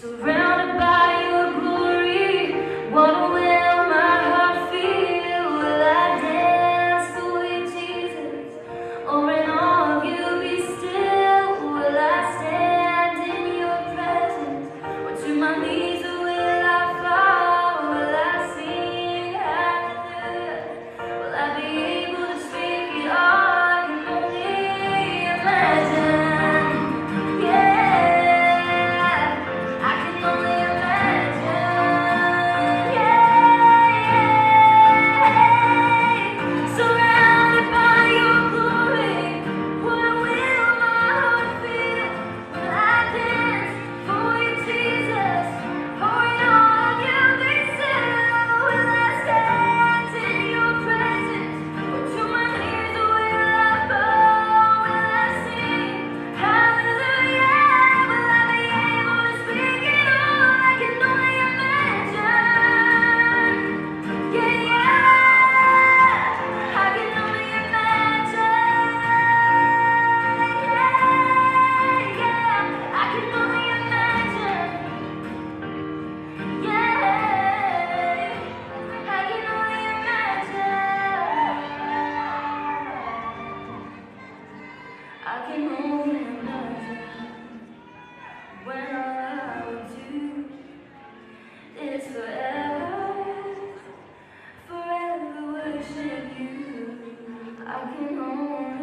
Surrounded by your glory, what will my heart feel? Will I dance for you, Jesus? Or in awe of you be still? Will I stand in your presence? Or to my knees will I fall? Will I sing hallelujah? Will I be able to speak it all? I can only imagine. Yeah, I can only imagine. Yeah, surrounded by your glory, what will my heart feel? Will I dance for you, Jesus? For in all of you be still. Will I stand in your presence? Or to my knees will I fall? Will I sing hallelujah? Will I be able to speak it all? I can only imagine. Yeah, I can only imagine. Yeah, I can only imagine. Yeah, I can only imagine. I can only imagine when all I would do is forever worship you. I can only